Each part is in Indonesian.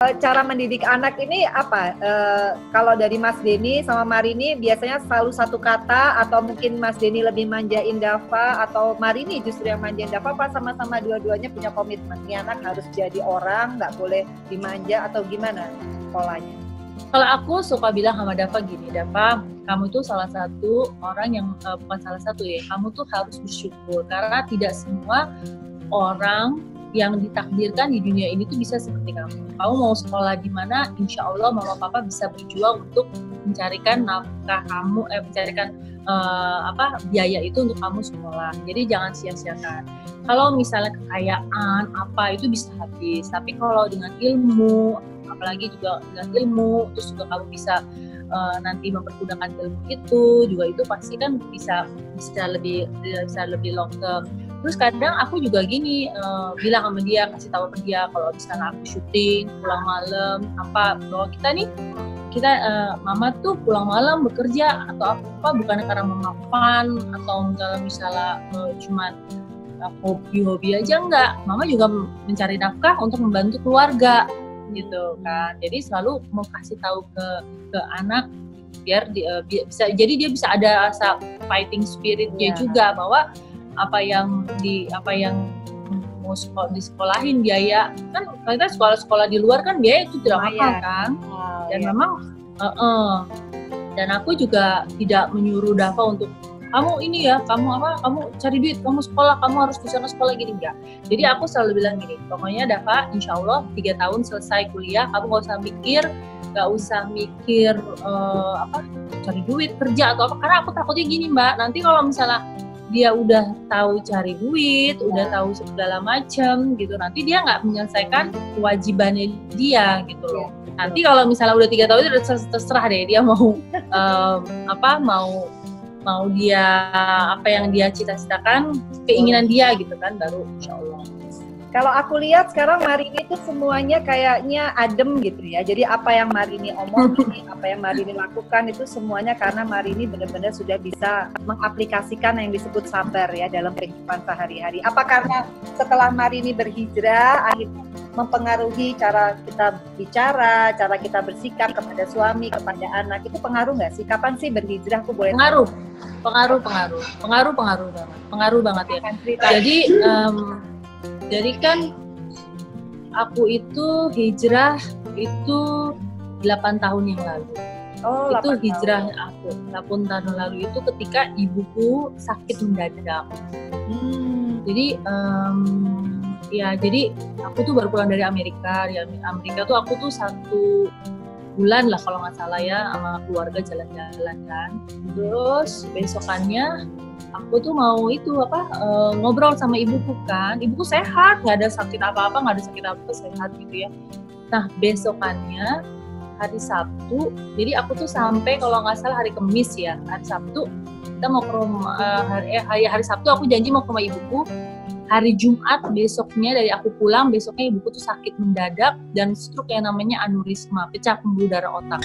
cara mendidik anak ini apa? Kalau dari Mas Denny sama Marini biasanya selalu satu kata, atau mungkin Mas Denny lebih manjain Dava, atau Marini justru yang manjain Dava, apa sama-sama dua-duanya punya komitmen? Ini anak harus jadi orang, nggak boleh dimanja, atau gimana polanya? Kalau aku suka bilang sama Dava gini, Dava, kamu tuh salah satu orang yang, bukan salah satu ya, kamu tuh harus bersyukur, karena tidak semua orang yang ditakdirkan di dunia ini tuh bisa seperti kamu. Kamu mau sekolah di mana, insya Allah mama papa bisa berjuang untuk mencarikan nafkah kamu, mencarikan biaya itu untuk kamu sekolah. Jadi jangan sia-siakan. Kalau misalnya kekayaan apa itu bisa habis, tapi kalau dengan ilmu, apalagi juga dengan ilmu, terus juga kamu bisa nanti mempergunakan ilmu itu juga, itu pasti kan bisa lebih long term. Terus kadang aku juga gini, bilang sama dia, kasih tahu ke dia kalau misalnya aku syuting pulang malam, bahwa kita mama tuh pulang malam bekerja atau apa bukan karena mama fun atau misalnya cuma hobi aja, enggak. Mama juga mencari nafkah untuk membantu keluarga gitu kan. Jadi selalu mau kasih tahu ke anak biar bisa, jadi dia bisa ada rasa fighting spiritnya juga, bahwa apa yang mau disekolahin biaya kan, kita sekolah di luar kan biaya itu tidak mahal kan. Dan memang dan aku juga tidak menyuruh Dava untuk kamu ini ya, kamu cari duit, kamu sekolah, kamu harus bisa sekolah gini, enggak. Jadi aku selalu bilang gini, pokoknya Dava, insya Allah 3 tahun selesai kuliah, kamu gak usah mikir cari duit, kerja atau apa, karena aku takutnya gini Mbak, nanti kalau misalnya dia udah tahu cari duit, udah tahu segala macam gitu, nanti dia nggak menyelesaikan kewajibannya dia gitu loh. Nanti kalau misalnya udah 3 tahun itu terserah deh dia mau mau dia apa yang dia cita-citakan, keinginan dia gitu kan, baru insya Allah. Kalau aku lihat sekarang Marini itu semuanya kayaknya adem gitu ya. Jadi apa yang Marini omongin, apa yang Marini lakukan itu semuanya karena Marini benar-benar sudah bisa mengaplikasikan yang disebut sabar ya dalam kehidupan sehari-hari. Apa karena setelah Marini berhijrah akhirnya mempengaruhi cara kita bicara, cara kita bersikap kepada suami, kepada anak, itu pengaruh nggak sih? Kapan sih berhijrah? Aku boleh pengaruh banget ya. Jadi kan aku itu hijrah itu 8 tahun yang lalu. Itu hijrah aku 8 tahun lalu itu ketika ibuku sakit mendadak. Jadi jadi aku tuh baru pulang dari Amerika. Di Amerika tuh aku tuh 1 bulan lah kalau nggak salah ya, sama keluarga jalan-jalan kan. Terus besokannya aku tuh mau ngobrol sama ibuku kan. Ibuku sehat, nggak ada sakit apa-apa, sehat gitu ya. Nah besokannya hari Sabtu, jadi aku tuh sampai kalau nggak salah hari Kamis ya, hari Sabtu kita mau ke rumah, hari Sabtu aku janji mau ke rumah ibuku. Hari Jumat besoknya dari aku pulang, besoknya ibuku tuh sakit mendadak dan stroke yang namanya aneurisma, pecah pembuluh darah otak.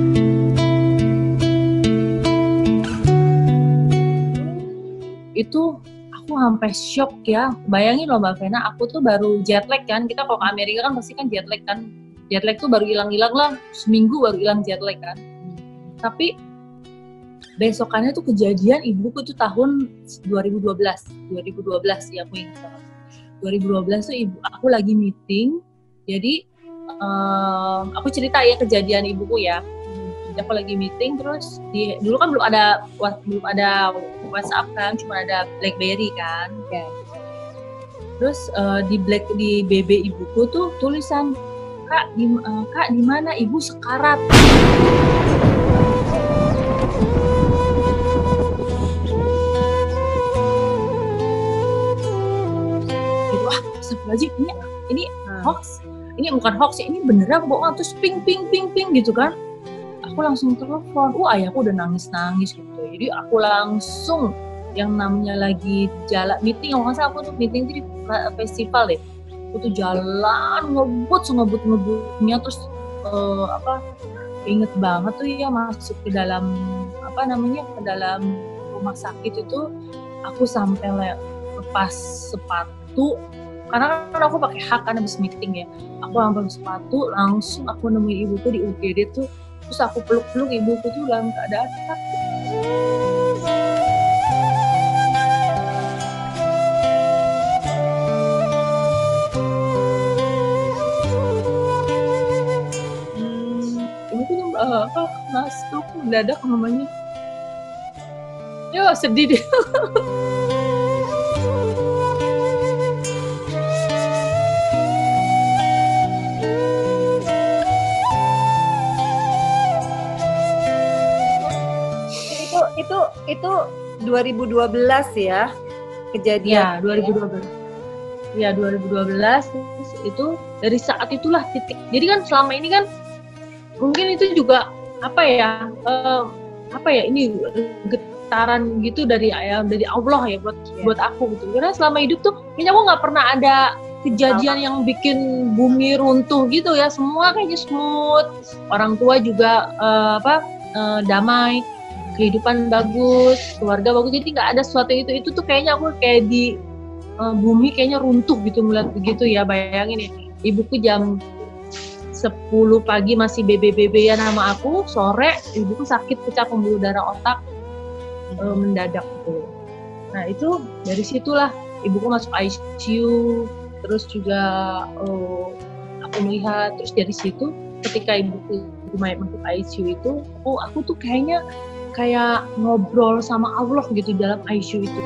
Itu aku sampai shock ya. Bayangin loh Mbak Vena, aku tuh baru jet lag kan. Kita kalau ke Amerika kan pasti kan jet lag kan. Jet lag tuh baru hilang-hilang lah, seminggu baru hilang jet lag kan. Tapi besokannya tuh kejadian ibuku tuh tahun 2012 ya, aku ingat banget. 2012 tuh aku lagi meeting. Jadi aku cerita ya kejadian ibuku ya. Aku lagi meeting, terus dulu kan belum ada WhatsApp kan, cuma ada BlackBerry kan. Terus di BB ibuku tuh tulisan, Kak di mana ibu sekarat. Gitu, astagfirullahaladzim, ini hoax, ini bukan hoax ya, ini beneran bohong. Terus ping gitu kan. Aku langsung telepon, ayahku udah nangis gitu. Jadi aku langsung, yang namanya lagi jalan meeting, kalau nggak salah aku tuh meeting di festival deh. Aku tuh jalan ngebut-ngebutnya, terus inget banget tuh ya masuk ke dalam ke dalam rumah sakit itu, aku sampai lepas sepatu, karena kan aku pakai hak kan habis meeting ya, aku ambil sepatu langsung aku nemuin ibuku di UGD tuh, terus aku peluk-peluk ibuku tuh dalam keadaan sakit. Ibuku tuh masuk mendadak namanya, ya sedih deh. Itu 2012 ya kejadian. Ya 2012. Ya 2012 itu dari saat itulah titik. Jadi kan selama ini kan mungkin itu juga apa ya ini getaran gitu dari Allah ya buat aku gitu. Karena selama hidup tuh kayaknya aku nggak pernah ada kejadian yang bikin bumi runtuh gitu ya. Semua kayaknya smooth. Orang tua juga damai. Kehidupan bagus, keluarga bagus, jadi nggak ada sesuatu itu tuh kayaknya aku kayak di bumi kayaknya runtuh gitu melihat begitu ya. Bayangin ya, ibuku jam 10 pagi masih bebe-bebean sama aku, sore ibuku sakit pecah pembuluh darah otak mendadak gitu. Nah itu dari situlah ibuku masuk ICU, terus juga aku melihat, terus dari situ ketika ibuku masuk ICU itu aku tuh kayak ngobrol sama Allah gitu dalam ICU itu.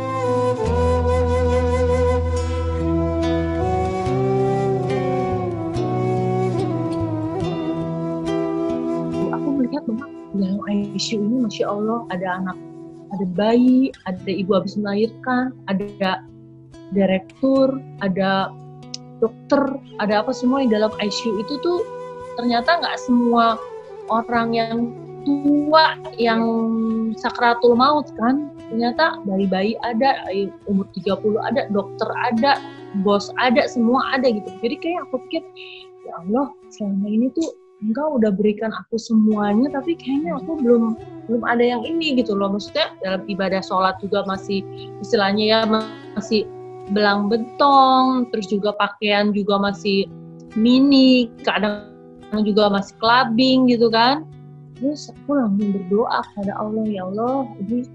Aku melihat bahwa dalam ICU ini Masya Allah ada anak, ada bayi, ada ibu habis melahirkan, ada direktur, ada dokter, ada apa semua di dalam ICU itu tuh ternyata nggak semua orang yang tua yang sakratul maut kan, ternyata dari bayi ada, umur 30 ada, dokter ada, bos ada, semua ada gitu. Jadi kayak aku pikir, ya Allah selama ini tuh Engkau udah berikan aku semuanya, tapi kayaknya aku belum ada yang ini gitu loh. Maksudnya dalam ibadah sholat juga masih istilahnya ya masih belang bentong, terus juga pakaian juga masih mini, kadang juga masih clubbing gitu kan. Terus aku langsung berdoa kepada Allah, ya Allah, ini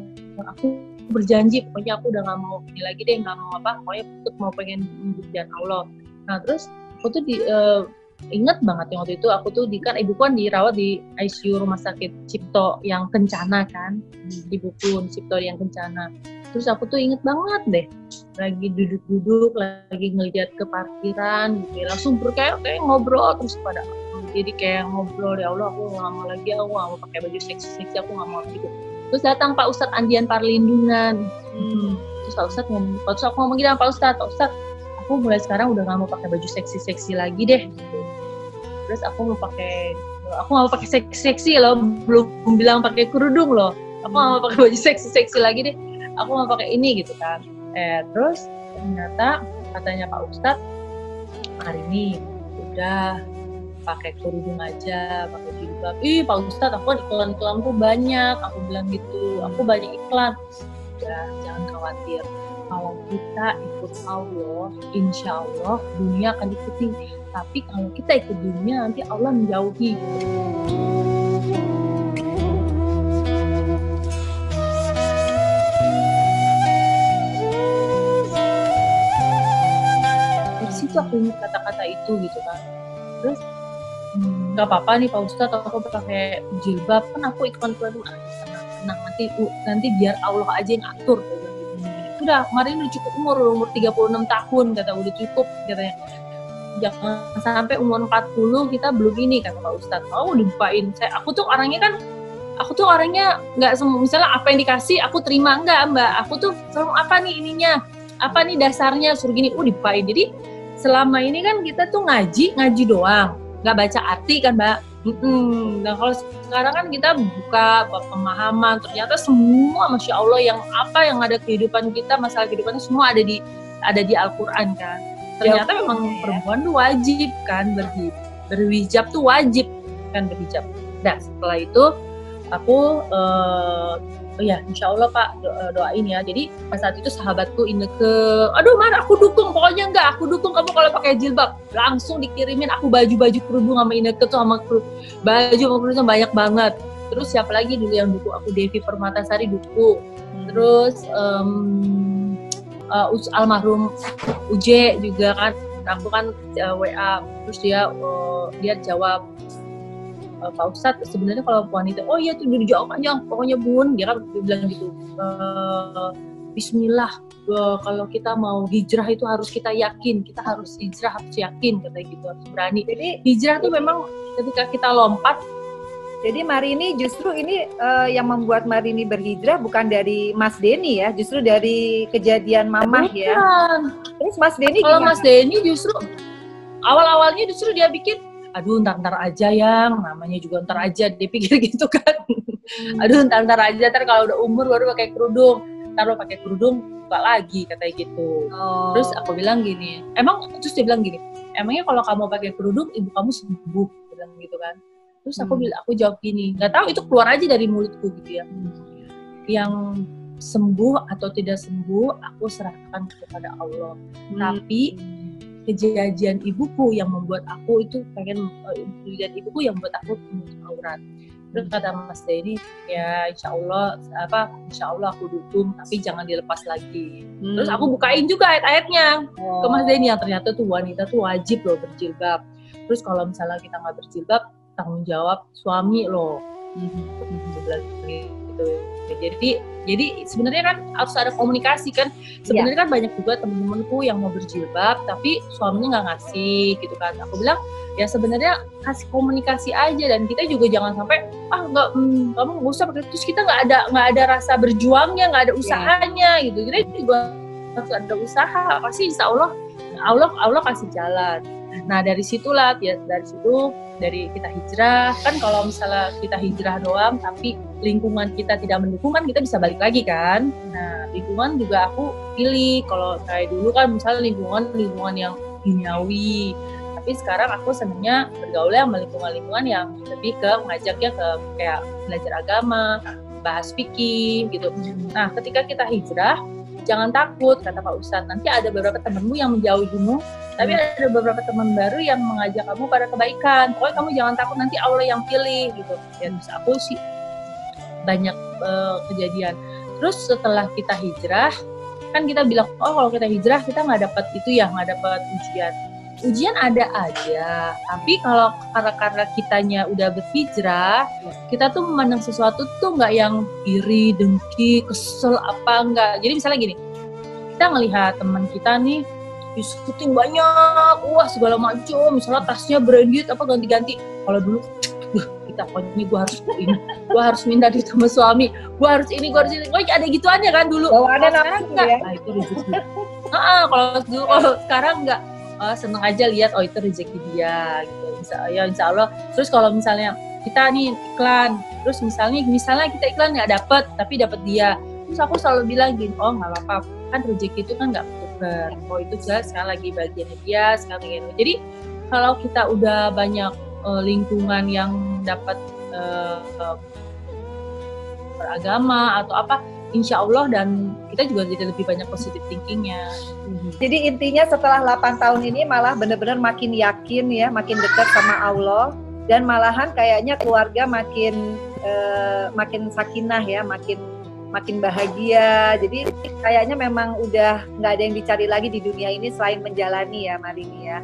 aku berjanji pokoknya aku udah nggak mau ini lagi deh, nggak mau pokoknya aku mau pengen jalan Allah. Nah terus aku tuh inget banget yang waktu itu aku tuh ibuku kan dirawat di ICU rumah sakit Cipto yang Kencana kan, ibuku di Cipto yang Kencana. Terus aku tuh inget banget deh, lagi duduk-duduk, lagi ngeliat ke parkiran, gitu. Langsung kayak ngobrol terus pada jadi kayak ngobrol, ya Allah aku nggak mau lagi, aku nggak mau pakai baju seksi, aku nggak mau gitu. Terus datang Pak Ustadz Andian Parlindungan, terus Pak Ustadz aku ngomong gini sama Pak Ustadz, aku mulai sekarang udah nggak mau pakai baju seksi lagi deh. Terus aku nggak mau pakai seksi loh, belum bilang pakai kerudung loh, aku nggak mau pakai baju seksi lagi deh, aku mau pakai ini gitu kan. Terus ternyata katanya Pak Ustadz hari ini udah pakai kerudung aja, pakai jilbab. Pak Ustadz, aku iklan tuh banyak. Aku bilang gitu, aku banyak iklan. Udah, jangan khawatir. Kalau kita ikut Allah, insya Allah dunia akan ikuti. Tapi kalau kita ikut dunia, nanti Allah menjauhi. Dari situ aku ingat kata-kata itu gitu kan. Terus nggak apa-apa nih Pak Ustadz, aku pakai jilbab, kan aku iklan tenang, nanti biar Allah aja yang atur. Udah, kemarin udah cukup umur 36 tahun, kata udah cukup katanya. Jangan sampai umur 40 kita belum ini, kata Pak Ustadz. Dibukain. Aku tuh orangnya nggak semua, misalnya apa yang dikasih aku terima, enggak Mbak. Aku tuh selalu apa nih ininya, apa nih dasarnya, suruh gini, dibukain. Jadi selama ini kan kita tuh ngaji doang, nggak baca arti kan Mbak. Nah kalau sekarang kan kita buka pemahaman, ternyata semua Masya Allah yang ada kehidupan kita, masalah kehidupannya semua ada di Al-Quran kan. Ternyata memang perempuan tuh wajib kan berhijab tuh wajib kan berhijab. Nah setelah itu aku ya insya Allah Pak doain ya. Jadi pada saat itu sahabatku Ineke, aduh Mar aku dukung, pokoknya enggak, aku dukung kamu kalau pakai jilbab. Langsung dikirimin aku baju kerudung sama Ineke tuh, sama baju sama kerudung banyak banget. Terus siapa lagi dulu yang dukung aku, Devi Permatasari dukung. Terus almarhum Uje juga kan, aku kan WA, terus dia jawab, Pak Ustadz sebenarnya kalau wanita, oh iya tuh dijawab aja, pokoknya Bun, dia kan bilang gitu, Bismillah, kalau kita mau hijrah itu harus kita yakin, kita harus hijrah harus yakin, katanya gitu, harus berani. Jadi hijrah tuh memang ketika kita lompat. Jadi Marini justru ini yang membuat Marini berhijrah bukan dari Mas Denny ya, justru dari kejadian Mamah ya. Terus Mas Denny kalau gimana? Mas Denny justru awal-awalnya justru dia bikin, aduh ntar aja yang namanya juga ntar aja, dia pikir gitu kan. Aduh ntar aja, ntar kalau udah umur baru pakai kerudung, ntar lo pakai kerudung buka lagi, katanya gitu. Terus aku bilang gini, terus dia bilang gini, emangnya kalau kamu pakai kerudung ibu kamu sembuh, bilang gitu kan. Terus aku jawab gini, nggak tahu itu keluar aja dari mulutku gitu ya, yang sembuh atau tidak sembuh aku serahkan kepada Allah. Tapi kejadian ibuku yang membuat aku itu pengen, kejadian ibuku yang membuat aku menutup aurat. Terus kata Mas Denny, ya insya Allah aku dukung, tapi jangan dilepas lagi. Terus aku bukain juga ayat-ayatnya ke Mas Denny, yang ternyata tuh wanita tuh wajib loh berjilbab. Terus kalau misalnya kita nggak berjilbab, tanggung jawab suami loh. Gitu. Jadi sebenarnya kan harus ada komunikasi kan. Sebenarnya kan banyak juga temen-temenku yang mau berjilbab tapi suaminya nggak ngasih gitu kan. Aku bilang ya sebenarnya kasih komunikasi aja, dan kita juga jangan sampai kamu nggak usah pakai, terus kita nggak ada rasa berjuangnya, nggak ada usahanya gitu. Jadi juga harus ada usaha, pasti insya Allah kasih jalan. Nah dari situlah ya, dari kita hijrah kan, kalau misalnya kita hijrah doang tapi lingkungan kita tidak mendukung kan kita bisa balik lagi kan. Nah lingkungan juga aku pilih, kalau kayak dulu kan misalnya lingkungan yang duniawi, tapi sekarang aku senangnya bergaulnya sama lingkungan yang lebih ke mengajaknya ke kayak belajar agama, bahas fikih gitu. Nah ketika kita hijrah jangan takut, kata Pak Ustadz, nanti ada beberapa temanmu yang menjauhimu, tapi ada beberapa teman baru yang mengajak kamu pada kebaikan. Pokoknya kamu jangan takut, nanti Allah yang pilih gitu. Ya terus aku sih banyak kejadian. Terus setelah kita hijrah, kan kita bilang, oh kalau kita hijrah kita nggak dapat itu ya, nggak dapat ujian. Ujian ada aja, tapi kalau karena kitanya udah berhijrah, kita tuh memandang sesuatu tuh nggak yang iri, dengki, kesel apa enggak. Jadi misalnya gini, kita ngelihat teman kita nih syuting banyak, wah segala macam, misalnya tasnya branded apa ganti-ganti. Kalau dulu kita pokoknya gue harus minta duit sama suami, gue harus ini, gue ada gituannya kan dulu. Oh, ada sekarang enggak ya? Nah, itu rezeki. Kalau sekarang enggak, seneng aja lihat itu rezeki dia gitu. Insya Allah. Terus kalau misalnya kita nih iklan, terus misalnya kita iklan nggak dapet tapi dapat dia, terus aku selalu bilang gini, oh nggak apa-apa, kan rezeki itu kan nggak bertukar. Oh itu jelas sekarang lagi bagiannya dia, sekarang bagiannya. Jadi kalau kita udah banyak lingkungan yang dapat beragama atau apa, insya Allah, dan kita juga jadi lebih banyak positive thinkingnya. Jadi intinya setelah 8 tahun ini malah benar-benar makin yakin ya, makin dekat sama Allah, dan malahan kayaknya keluarga makin sakinah ya, makin bahagia. Jadi kayaknya memang udah nggak ada yang dicari lagi di dunia ini selain menjalani ya, Marini ya.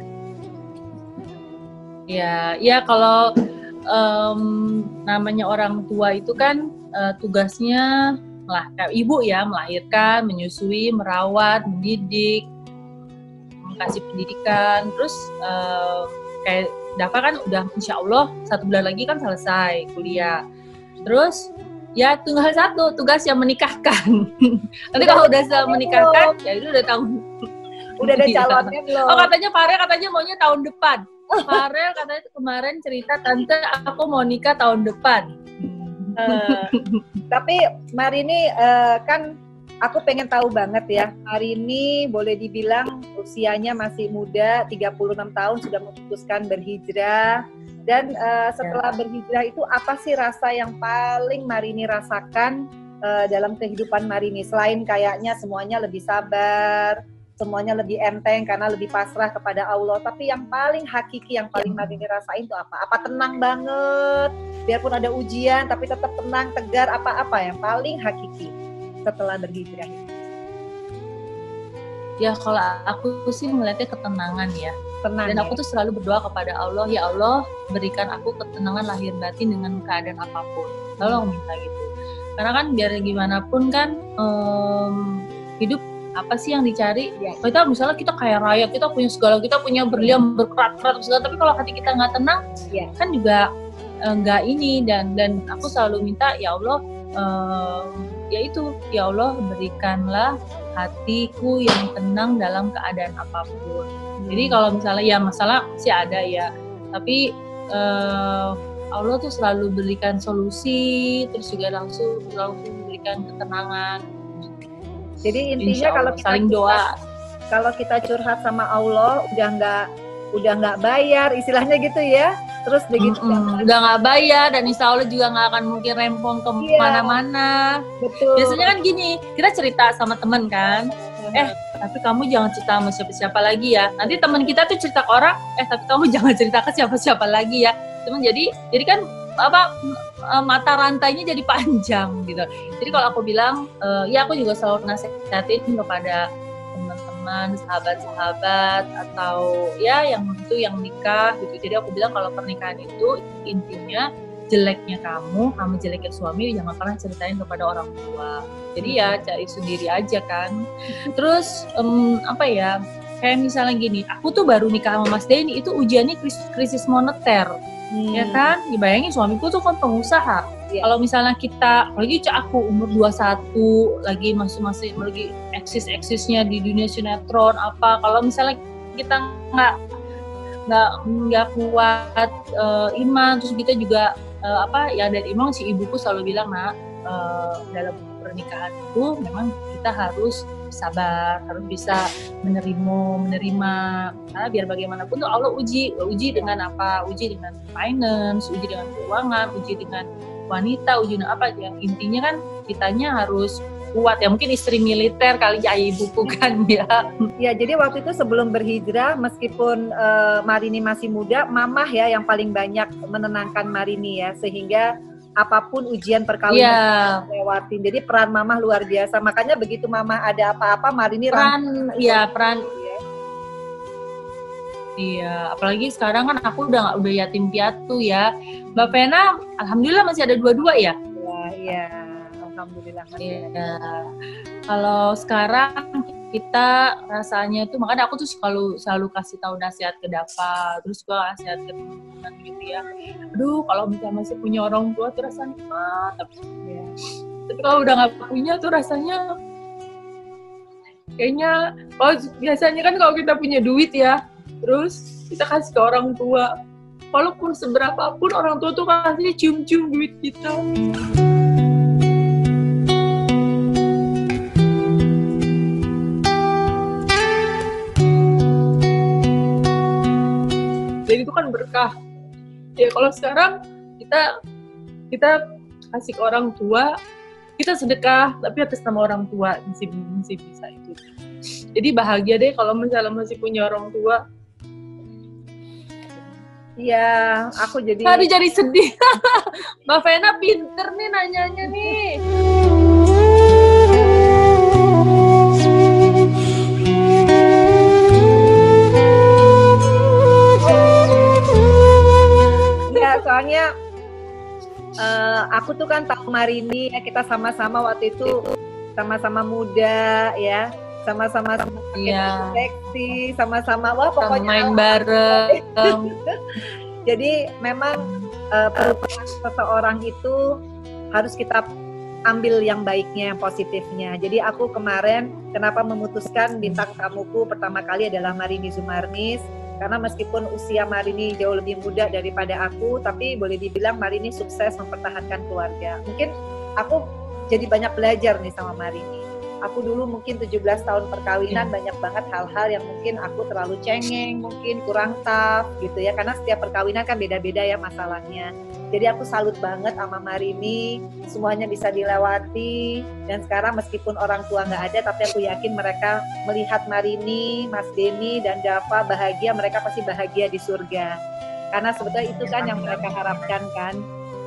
Ya kalau namanya orang tua itu kan tugasnya ibu ya, melahirkan, menyusui, merawat, mendidik, kasih pendidikan. Terus kayak Dava kan udah insya Allah 1 bulan lagi kan selesai kuliah. Terus ya tinggal satu tugas yang menikahkan. Nanti kalau udah menikahkan ya itu udah tahun. Udah ada calonnya belum? Oh katanya Farel maunya tahun depan. Farel katanya kemarin cerita, tante aku mau nikah tahun depan. Tapi Marini kan aku pengen tahu banget ya, Marini boleh dibilang usianya masih muda, 36 tahun sudah memutuskan berhijrah. Dan setelah berhijrah itu apa sih rasa yang paling Marini rasakan dalam kehidupan Marini? Selain kayaknya semuanya lebih sabar, semuanya lebih enteng karena lebih pasrah kepada Allah. Tapi yang paling hakiki, yang paling Marini rasain itu apa? Apa tenang banget, biarpun ada ujian tapi tetap tenang, tegar, apa-apa yang paling hakiki setelah berhijrah itu? Ya kalau aku sih melihatnya ketenangan ya. Tenang. Dan ya? aku tuh selalu berdoa kepada Allah, ya Allah berikan aku ketenangan lahir batin dengan keadaan apapun. Selalu aku minta gitu. Karena kan biar gimana pun kan hidup apa sih yang dicari? Ya. Kita misalnya kita kaya raya, kita punya segala, kita punya berlian, berkerat-kerat segala, tapi kalau hati kita nggak tenang, kan juga nggak ini. Dan aku selalu minta, ya Allah, yaitu ya Allah berikanlah hatiku yang tenang dalam keadaan apapun. Jadi kalau misalnya ya masalah sih ada ya, tapi Allah tuh selalu berikan solusi, terus juga langsung berikan ketenangan. Jadi intinya kalau kita saling doa, kalau kita curhat sama Allah udah nggak bayar, istilahnya gitu ya. Terus begitu udah nggak bayar dan insya Allah juga nggak akan mungkin rempong ke mana-mana. Betul. Biasanya kan gini, kita cerita sama temen kan, tapi kamu jangan cerita sama siapa-siapa lagi ya. Nanti teman kita tuh cerita ke orang, tapi kamu jangan cerita ke siapa-siapa lagi ya. Teman jadi kan mata rantainya jadi panjang gitu. Jadi kalau aku bilang, ya aku juga selalu nasihatin kepada teman-teman, sahabat-sahabat atau ya yang nikah gitu. Jadi aku bilang kalau pernikahan itu intinya jeleknya kamu jeleknya suami jangan pernah ceritain kepada orang tua. Jadi ya cari sendiri aja kan. Terus kayak misalnya gini, aku tuh baru nikah sama Mas Denny itu ujiannya krisis moneter. Ya kan, dibayangin suamiku tuh kan pengusaha. Kalau misalnya kita, apalagi aku umur 21 lagi masih lagi eksis-eksisnya di dunia sinetron apa, kalau misalnya kita nggak kuat iman, terus kita juga dari iman si ibuku selalu bilang dalam pernikahan itu memang kita harus sabar, harus bisa menerima karena biar bagaimanapun tuh Allah uji dengan apa, uji dengan finance, uji dengan keuangan, uji dengan wanita, uji dengan apa ya, intinya kan kitanya harus kuat ya, mungkin istri militer kali ya ibuku kan ya. Ya jadi waktu itu sebelum berhijrah meskipun Marini masih muda, mamah ya yang paling banyak menenangkan Marini ya, sehingga apapun ujian perkawinan lewatin. Jadi peran mamah luar biasa. Makanya begitu mamah ada apa-apa, Marini peran. Iya, apalagi sekarang kan aku udah yatim piatu ya. Mbak Vena, alhamdulillah masih ada dua-dua ya? Iya, alhamdulillah. Iya. Kalau sekarang kita rasanya itu, makanya aku tuh selalu kasih tahu nasihat ke Dava, terus juga nasihat ke teman-teman gitu ya. Aduh, kalau misalnya masih punya orang tua tuh rasanya tapi kalau udah nggak punya tuh rasanya kayaknya, biasanya kan kalau kita punya duit ya, terus kita kasih ke orang tua, walaupun seberapapun orang tua tuh kasih cium-cium duit kita. Jadi itu kan berkah. Ya kalau sekarang kita kasih ke orang tua, kita sedekah tapi atas nama orang tua masih bisa itu. Jadi bahagia deh kalau misalnya masih punya orang tua. Iya, aku jadi sedih. Mbak Vena pinter nih nanyanya nih. Soalnya aku tuh kan tahu Marini ya, kita sama-sama waktu itu sama-sama muda ya, sama-sama seksi, sama-sama pokoknya main bareng. Jadi memang perubahan seseorang itu harus kita ambil yang baiknya, yang positifnya. Jadi aku kemarin kenapa memutuskan bintang tamuku pertama kali adalah Marini Zumarnis. Karena meskipun usia Marini jauh lebih muda daripada aku, tapi boleh dibilang Marini sukses mempertahankan keluarga. Mungkin aku jadi banyak belajar nih sama Marini. Aku dulu mungkin 17 tahun perkawinan, banyak banget hal-hal yang mungkin aku terlalu cengeng, mungkin kurang tough gitu ya, karena setiap perkawinan kan beda-beda ya masalahnya. Jadi aku salut banget sama Marini, semuanya bisa dilewati, dan sekarang meskipun orang tua nggak ada, tapi aku yakin mereka melihat Marini, Mas Denny, dan Dava bahagia, mereka pasti bahagia di surga. Karena sebetulnya itu kan yang mereka harapkan kan.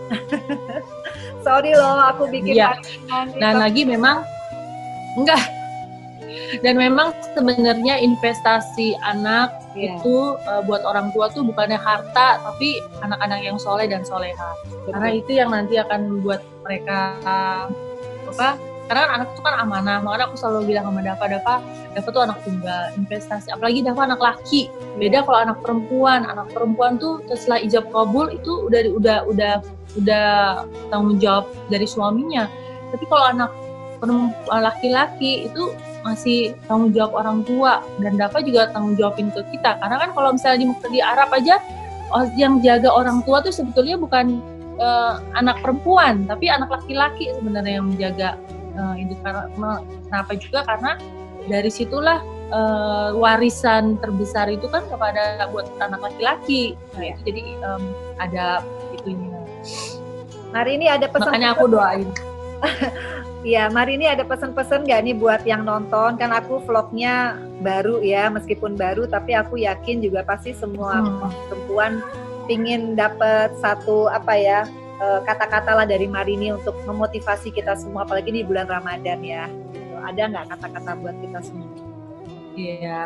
Sorry loh, aku bikin Dan lagi memang enggak. Dan memang sebenarnya investasi anak itu buat orang tua tuh bukannya harta, tapi anak-anak yang soleh dan soleha. Karena itu yang nanti akan membuat mereka karena kan anak itu kan amanah. Makanya aku selalu bilang sama Dava tuh anak tunggal, investasi. Apalagi Dava anak laki. Beda kalau anak perempuan. Anak perempuan tuh setelah ijab kabul itu udah tanggung jawab dari suaminya. Tapi kalau anak laki-laki itu masih tanggung jawab orang tua, dan Dava juga tanggung jawabin ke kita. Karena kan kalau misalnya di Arab aja yang jaga orang tua tuh sebetulnya bukan anak perempuan, tapi anak laki-laki sebenarnya yang menjaga itu. Kenapa juga karena dari situlah warisan terbesar itu kan kepada buat anak laki-laki. Nah, itu jadi ada itunya. Hari ini ada pesan. Makanya aku doain. Iya, Mari ini ada pesan-pesan nggak nih buat yang nonton? Kan aku vlognya baru ya, meskipun baru, tapi aku yakin juga pasti semua perempuan pingin dapat satu kata-kata lah dari Marini untuk memotivasi kita semua, apalagi di bulan Ramadan ya. Ada nggak kata-kata buat kita semua? Iya,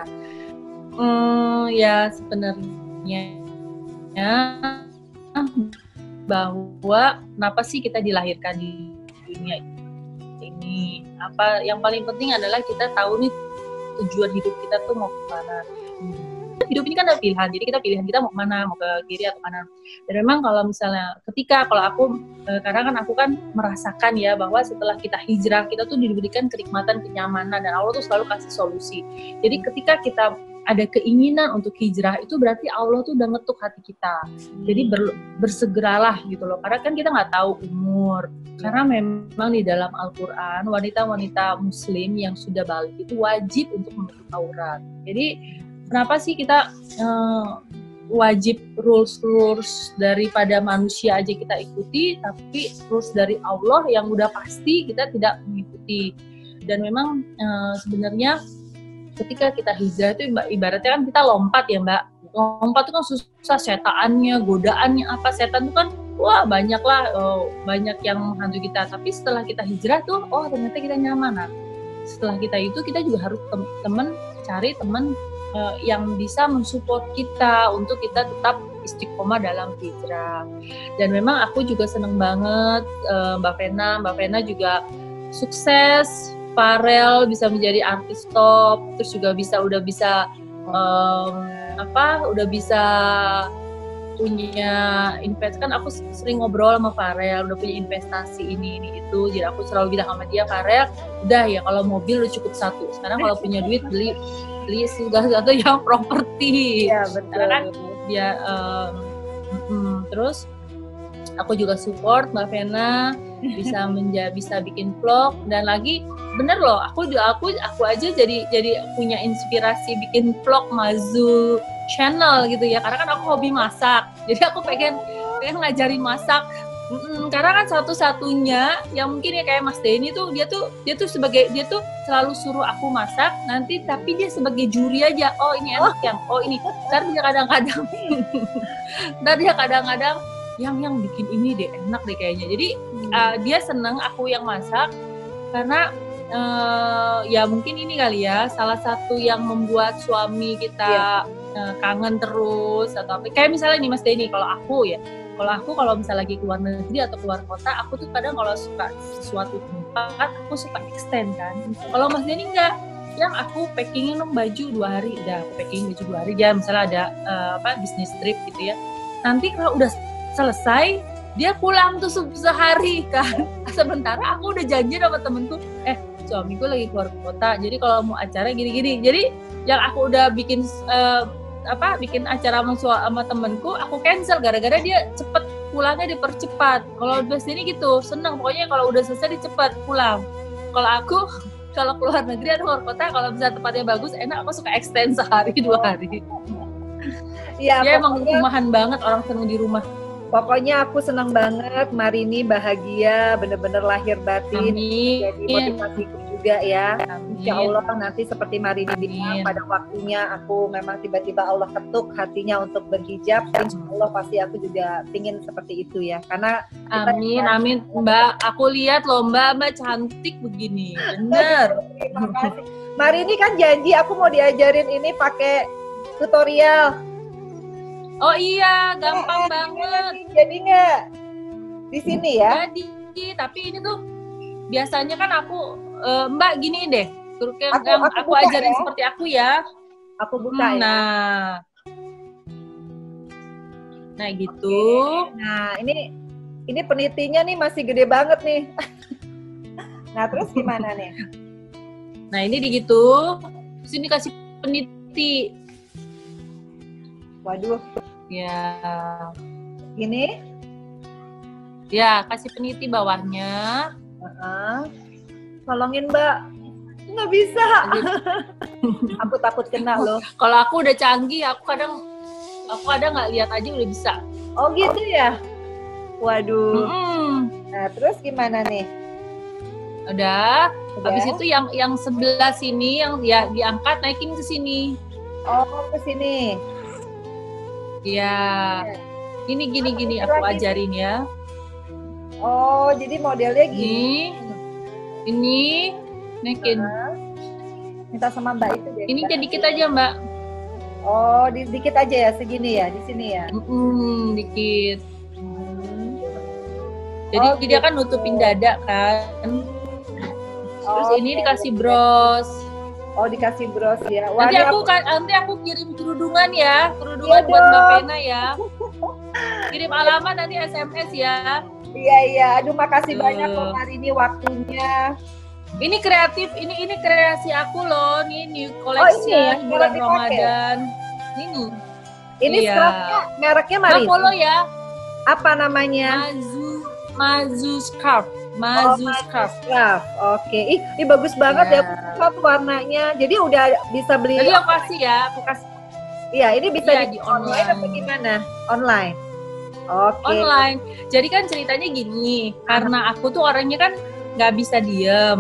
ya sebenarnya bahwa kenapa sih kita dilahirkan di dunia ini, apa yang paling penting adalah kita tahu nih tujuan hidup kita tuh mau kemana. Hidup ini kan ada pilihan, jadi kita pilihan kita mau kemana, mau ke kiri atau kanan. Dan memang kalau misalnya kalau aku karena kan aku kan merasakan ya bahwa setelah kita hijrah kita tuh diberikan kenikmatan, kenyamanan, dan Allah tuh selalu kasih solusi. Jadi ketika kita ada keinginan untuk hijrah, itu berarti Allah tuh udah ngetuk hati kita. Jadi bersegeralah gitu loh, karena kan kita nggak tahu umur. Karena memang di dalam Al-Quran, wanita-wanita muslim yang sudah balik itu wajib untuk menutup aurat. Jadi kenapa sih kita wajib rules daripada manusia aja kita ikuti, tapi rules dari Allah yang udah pasti kita tidak mengikuti. Dan memang sebenarnya ketika kita hijrah itu ibaratnya kan kita lompat ya Mbak. Lompat itu kan susah, setaannya, godaannya apa, setan itu kan wah banyak lah, banyak yang menghantu kita. Tapi setelah kita hijrah tuh, oh ternyata kita nyaman. Nah, setelah kita itu kita juga harus cari teman yang bisa mensupport kita untuk kita tetap istiqomah dalam hijrah. Dan memang aku juga seneng banget Mbak Vena juga sukses. Farel bisa menjadi artis top, terus juga udah bisa punya invest. Kan aku sering ngobrol sama Farel, udah punya investasi ini itu. Jadi aku selalu bilang sama dia, Farel, udah ya kalau mobil udah cukup satu. Sekarang kalau punya duit beli segala sesuatu yang properti. Iya betul. Karena kan dia terus aku juga support Mbak Vena bisa bikin vlog. Dan lagi bener loh, aku aja jadi punya inspirasi bikin vlog Mazu channel gitu ya, karena kan aku hobi masak, jadi aku pengen ngajarin masak. Karena kan satu-satunya yang mungkin ya kayak Mas Denny tuh dia tuh selalu suruh aku masak nanti, tapi dia sebagai juri aja. Oh ini enak ini. Ntar dia kadang-kadang yang bikin ini deh enak deh kayaknya. Jadi dia seneng aku yang masak karena ya mungkin ini kali ya salah satu yang membuat suami kita kangen terus atau apa. Kayak misalnya nih Mas Denny, kalau aku misalnya lagi keluar negeri atau keluar kota, aku tuh kadang kalau suka suatu tempat aku suka extend kan. Kalau Mas Denny enggak, yang aku packingin baju 2 hari, udah aku packing baju 2 hari aja. Misalnya ada bisnis trip gitu ya, nanti kalau udah selesai dia pulang tuh sehari kan. Sementara aku udah janji sama temenku, suamiku lagi keluar kota, jadi kalau mau acara gini-gini. Jadi yang aku udah bikin acara sama temenku, aku cancel gara-gara dia cepet pulangnya, dipercepat. Kalau Mas Denny gitu, seneng pokoknya kalau udah selesai dicepat pulang. Kalau aku kalau keluar negeri atau keluar kota, kalau bisa tempatnya bagus, enak, aku suka extend sehari 2 hari. Iya, Ya emang rumahan banget, orang seneng di rumah. pokoknya aku senang banget Marini bahagia, bener-bener lahir batin. Amin. Jadi motivasiku juga ya. Amin. Insya Allah nanti seperti Marini bilang, Amin. pada waktunya aku memang tiba-tiba Allah ketuk hatinya untuk berhijab. Insya Allah pasti aku juga pingin seperti itu ya. Karena Amin, amin, Mbak. Aku lihat loh Mbak cantik begini, bener. terima kasih. Marini kan janji aku mau diajarin ini pakai tutorial. Oh iya, gampang banget. Jadi nggak di sini ya? Jadi, tapi ini tuh biasanya kan aku Mbak gini deh, aku buka ajarin ya. seperti aku ya. Aku buka ya. Nah gitu. Nah ini penitinya nih masih gede banget nih. Nah terus gimana nih? Nah ini digitu, terus ini kasih peniti. Waduh. Ya. Gini? Ya kasih peniti bawahnya. Tolongin Mbak. Nggak bisa. Aku takut kena loh. Kalau aku udah canggih, aku kadang nggak lihat aja udah bisa. Oh gitu ya? Waduh. Nah terus gimana nih? Udah. Habis itu yang sebelah sini yang ya diangkat naikin ke sini. Oh ke sini. Ya. Gini aku ajarin ya. Oh jadi modelnya gini. Ini naikin. Minta sama Mbak itu deh. Ini dikit aja Mbak. Oh dikit aja ya segini ya di sini ya. Dikit. Jadi dia kan nutupin dada kan. Terus ini dikasih bros. Oh dikasih bros ya. Nanti aku kirim kerudungan ya, kerudungan buat Mbak Vena ya. Kirim alamat nanti SMS ya. Iya. Aduh makasih banyak loh hari ini waktunya. Ini kreatif, ini kreasi aku loh, nih new collection bulan Ramadan. Ini scarfnya mereknya Marini. Follow ya. Apa namanya? Mazu Scarf. Mazu Scarf. Oke. Ih bagus banget ya warnanya. Jadi udah bisa beli. Jadi aku kasih. Iya, ini bisa di online atau gimana? Online. Oke. Online. Jadi kan ceritanya gini, karena aku tuh orangnya kan nggak bisa diem.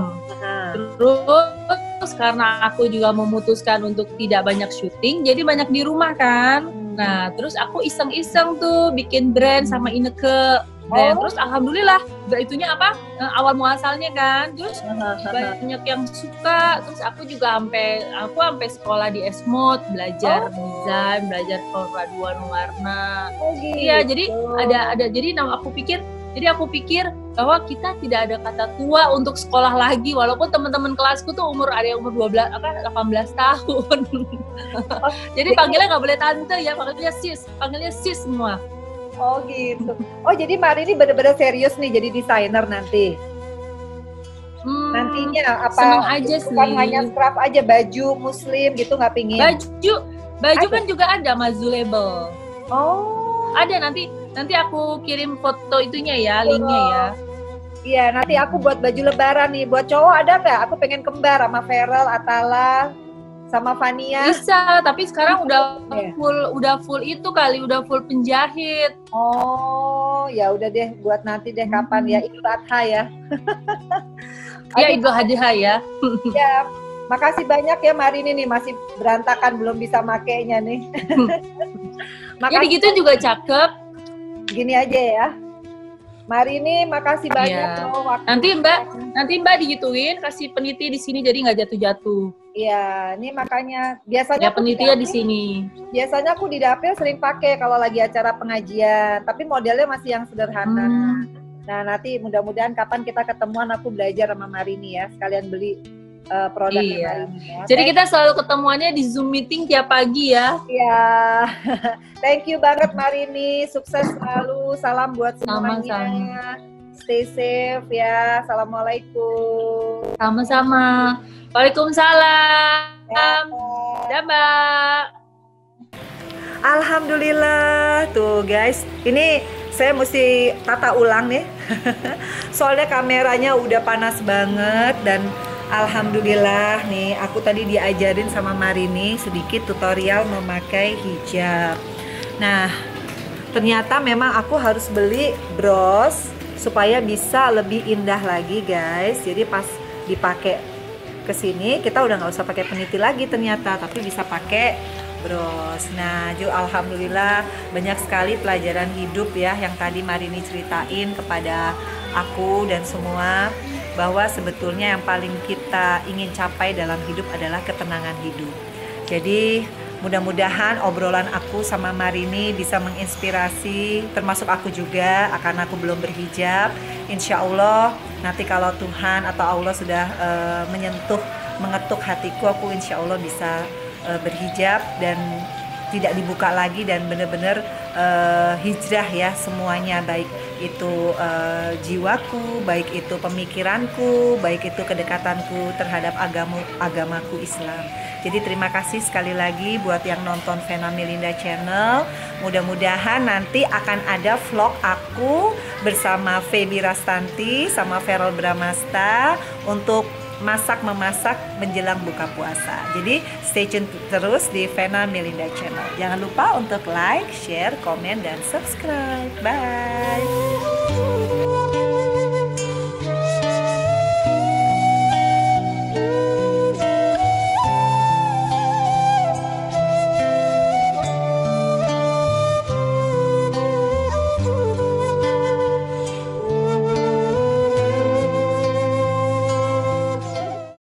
Terus karena aku juga memutuskan untuk tidak banyak syuting, jadi banyak di rumah kan. Nah, terus aku iseng-iseng tuh bikin brand sama Ineke. Terus alhamdulillah itunya awal muasalnya kan, terus banyak yang suka. Terus aku juga sampai sekolah di Esmod, belajar desain, belajar peraduan warna. Iya, jadi ada jadi aku pikir bahwa kita tidak ada kata tua untuk sekolah lagi, walaupun teman-teman kelasku tuh ada yang umur 18 tahun. Jadi panggilnya nggak boleh tante ya, panggilnya sis semua. Oh gitu. Oh jadi Marini benar-benar serius nih jadi desainer nanti. Nantinya apa? Seneng aja sih. Bukan hanya scrap aja, baju muslim gitu nggak pingin? Baju kan juga ada Mazu label. Oh. Ada nanti aku kirim foto itunya ya, linknya ya. Iya nanti aku buat baju lebaran nih. Buat cowok ada nggak? Aku pengen kembar sama Feral, Atala, sama Fania. Bisa, tapi sekarang udah full itu kali, udah full penjahit. Oh, ya udah deh, buat nanti deh kapan ya, Idul Adha ya. Ya Idul Adha ya. Ya, makasih banyak ya Marini nih, masih berantakan belum bisa makainya nih. Jadi gitu juga cakep. Gini aja ya. Marini, makasih banyak loh waktu. Nanti Mbak digituin, kasih peniti di sini jadi nggak jatuh-jatuh. Iya, ini makanya biasanya ya penitinya di sini. Biasanya aku di dapil sering pakai kalau lagi acara pengajian, tapi modelnya masih yang sederhana. Nah, nanti mudah-mudahan kapan kita ketemuan aku belajar sama Marini ya, sekalian beli produknya Marini ya. Jadi kita selalu ketemuannya di Zoom meeting tiap pagi ya. Iya. Thank you banget Marini, sukses selalu. Salam buat semuanya. Sama-sama. Stay safe ya. Assalamualaikum. Sama-sama. Waalaikumsalam. Dah Mbak. Alhamdulillah. Tuh guys, ini saya mesti tata ulang nih. Soalnya kameranya udah panas banget dan Alhamdulillah nih, aku tadi diajarin sama Marini sedikit tutorial memakai hijab. Nah, ternyata memang aku harus beli bros supaya bisa lebih indah lagi guys. Jadi pas dipakai ke sini kita udah nggak usah pakai peniti lagi ternyata, tapi bisa pakai bros. Nah, alhamdulillah banyak sekali pelajaran hidup ya yang tadi Marini ceritain kepada aku dan semua, bahwa sebetulnya yang paling kita ingin capai dalam hidup adalah ketenangan hidup. Jadi mudah-mudahan obrolan aku sama Marini bisa menginspirasi, termasuk aku juga, karena aku belum berhijab. Insya Allah nanti kalau Tuhan atau Allah sudah mengetuk hatiku, aku insya Allah bisa berhijab dan tidak dibuka lagi, dan benar-benar hijrah ya semuanya, baik itu jiwaku, baik itu pemikiranku, baik itu kedekatanku terhadap agamaku Islam. Jadi terima kasih sekali lagi buat yang nonton Vena Melinda Channel. Mudah-mudahan nanti akan ada vlog aku bersama Feby Rastanti sama Feral Bramasta untuk memasak menjelang buka puasa. Jadi stay tune terus di Vena Melinda Channel. Jangan lupa untuk like, share, komen, dan subscribe. Bye.